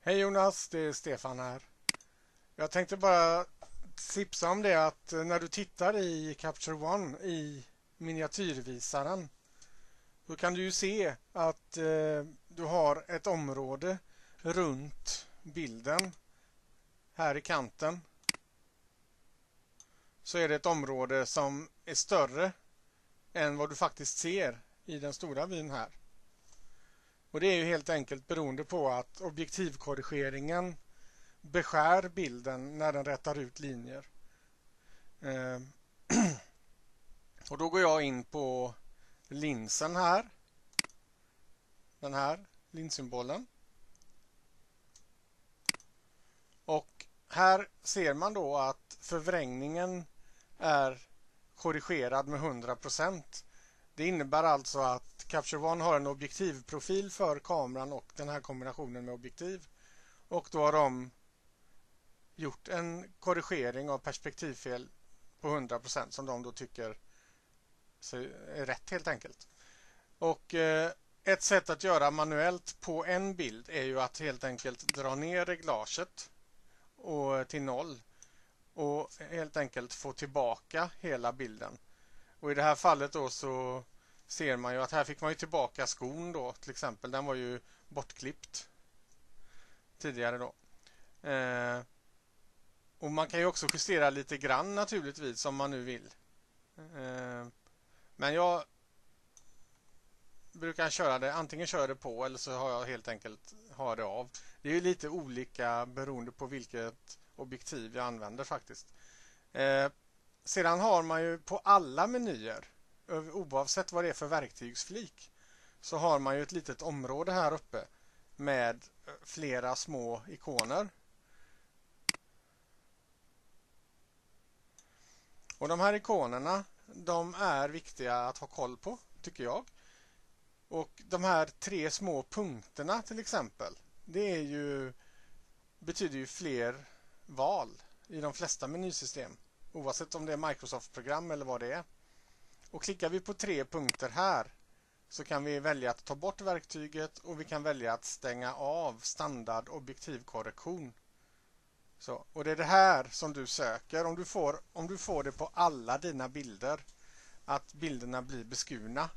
Hej Jonas, det är Stefan här. Jag tänkte bara tipsa om det att när du tittar i Capture One i miniatyrvisaren då kan du ju se att du har ett område runt bilden. Här i kanten så är det ett område som är större än vad du faktiskt ser i den stora vyn här. Och det är ju helt enkelt beroende på att objektivkorrigeringen beskär bilden när den rättar ut linjer. Och då går jag in på linsen här. Den här linssymbolen. Och här ser man då att förvrängningen är korrigerad med 100%. Det innebär alltså att Capture One har en objektivprofil för kameran och den här kombinationen med objektiv. Och då har de gjort en korrigering av perspektivfel på 100% som de då tycker är rätt helt enkelt. Och ett sätt att göra manuellt på en bild är ju att helt enkelt dra ner reglaget till 0 och helt enkelt få tillbaka hela bilden. Och i det här fallet då så ser man ju att här fick man ju tillbaka skon då till exempel. Den var ju bortklippt tidigare då. Och man kan ju också justera lite grann naturligtvis om man nu vill. Men jag brukar köra det, antingen kör det på eller så har jag helt enkelt har det av. Det är ju lite olika beroende på vilket objektiv jag använder faktiskt. Sedan har man ju på alla menyer, oavsett vad det är för verktygsflik, så har man ju ett litet område här uppe med flera små ikoner. Och de här ikonerna, de är viktiga att ha koll på, tycker jag. Och de här 3 små punkterna till exempel, betyder ju fler val i de flesta menysystem. Oavsett om det är Microsoft-program eller vad det är. Och klickar vi på 3 punkter här så kan vi välja att ta bort verktyget och vi kan välja att stänga av standard objektivkorrektion. Så, och det är det här som du söker. Om du får det på alla dina bilder, att bilderna blir beskurna,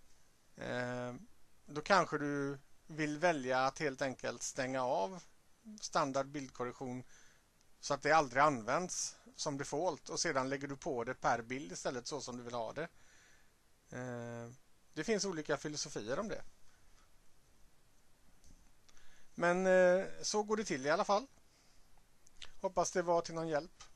då kanske du vill välja att helt enkelt stänga av standard bildkorrektion så att det aldrig används som default och sedan lägger du på det per bild istället så som du vill ha det. Det finns olika filosofier om det. Men så går det till i alla fall. Hoppas det var till någon hjälp.